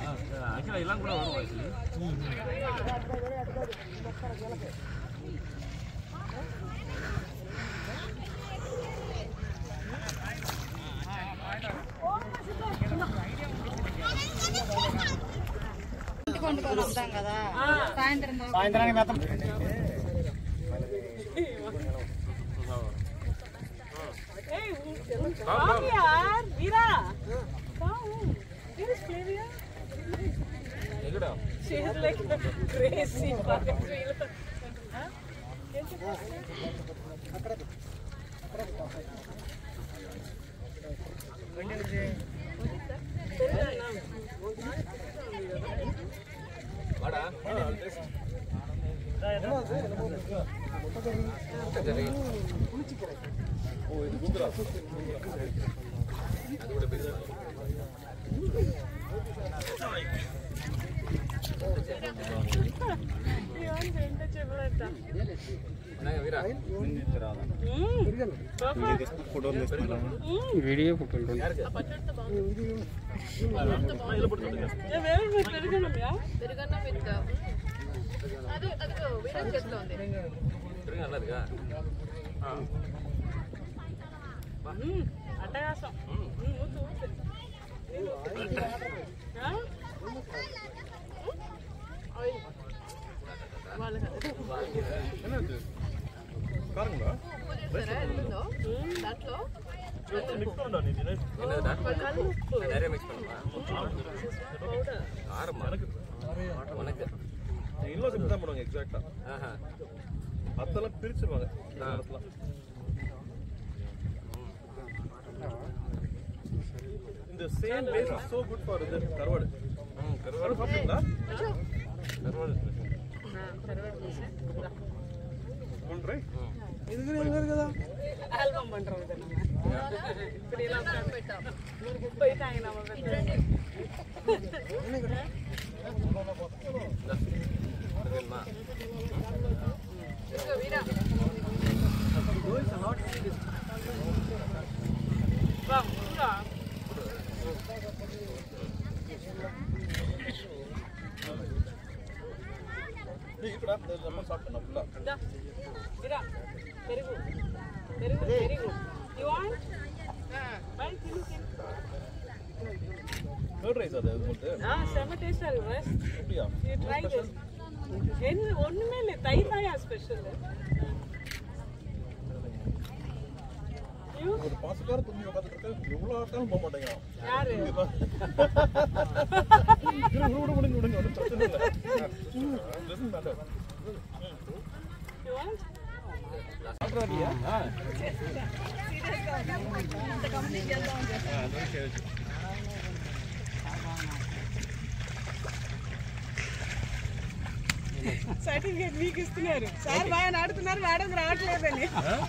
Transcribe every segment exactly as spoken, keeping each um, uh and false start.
ஆக்சுவலா எல்லாம் கூட வரும் ஆக்சுவலி సాయంత్రానికి మాత్రం Come yaar, Veera. Come. Where is Flavia? She is like crazy. Huh? Video ఫోటోలు అట్టగాసం இன்னும் சிம்பிள் தான் பண்ணுவாங்க எக்ஸாக்டா அதெல்லாம் பிரிச்சிருவாங்க இந்த same face is so good for இது கருவாடு கருவாடு சாப்பிட்டீங்களா கருவாடு ஒன்றே இதுக்கு எங்க இருக்குதா ஆல்பம் பண்றோம் இத நம்ம இப்படி எல்லாம் போய்ட்டோம் போய்ட்டாங்க நம்ம இங்க வீரா வா வா நீ கூட நம்ம சாப்பிட்டோம் ஃபுல்லா Da. Veera. Very good. Very good. Very good. You want? Ah. Bye. Finish. Curd rice அது வந்து Ah, same taste are best. அப்படியே You try this. என்ன ஒண்ணுமே இல்ல தயிர் தாயா ஸ்பெஷல். You? ஒரு பாசக்கார துணி உட்கார்ந்துட்டு இருக்க எவ்வளவு ஆட்டாலும் போக மாட்டேங்க யாரு? இரு விடு விடு விடுங்க ஒண்ணும் பிரச்சனை இல்ல listen matter You want? சாப்பிடுறியா ஆ சீரியஸா இந்த கம்பெனி கேள்வாங்க. ஆ அது கேளு సర్టిఫికేట్ మీకు ఇస్తున్నారు సార్ బాగా నాడుతున్నారు మేడం రావట్లేదని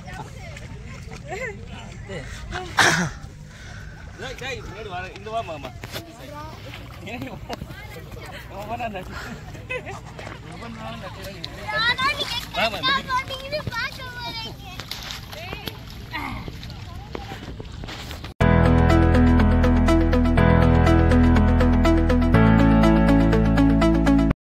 இந்த வா மாமா மாமா